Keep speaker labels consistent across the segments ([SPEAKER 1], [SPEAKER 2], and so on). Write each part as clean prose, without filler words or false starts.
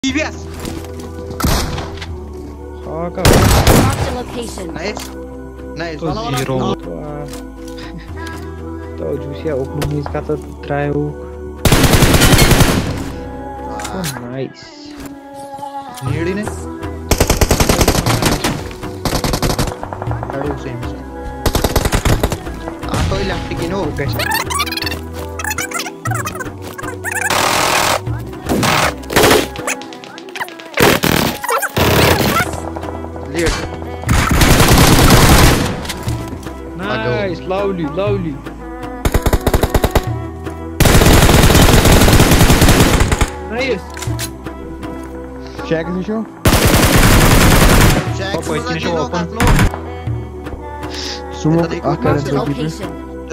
[SPEAKER 1] TVS.
[SPEAKER 2] Mark the location.
[SPEAKER 1] Nice.
[SPEAKER 2] To zero. To juicy opening is got to try. Oh, nice.
[SPEAKER 1] Need in it. Same. Auto electric, you know.
[SPEAKER 2] Nice, lovely. Nice.
[SPEAKER 3] Check the show.
[SPEAKER 1] Check.
[SPEAKER 2] Open.
[SPEAKER 3] Smoke.
[SPEAKER 2] Location.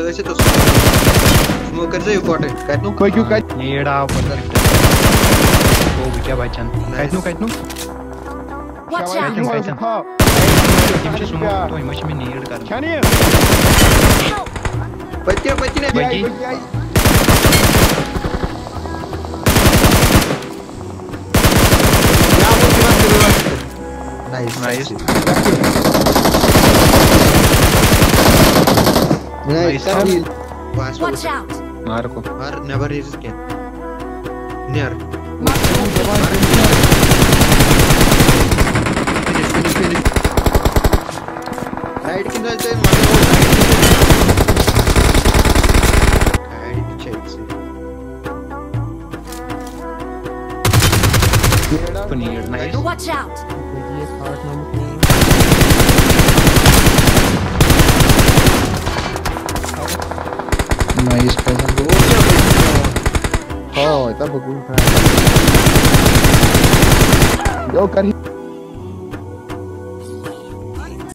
[SPEAKER 1] Smoke कर जाइए कोटे. कैटनू.
[SPEAKER 3] कोई क्यों cat?
[SPEAKER 2] ये डा ऊपर. ओ क्या बचन. कैटनू.
[SPEAKER 3] Watch out.
[SPEAKER 2] Kimse smoke तो इमोश में नीड कर.
[SPEAKER 3] क्या नहीं है?
[SPEAKER 1] बच्चे ने. Nice.
[SPEAKER 4] Watch out.
[SPEAKER 2] Marco.
[SPEAKER 1] Never is scan. Near. Finish. Right kin jalte
[SPEAKER 2] Nice.
[SPEAKER 4] Watch out.
[SPEAKER 3] Nice, present. Oh, itu bagus. Yo, kan.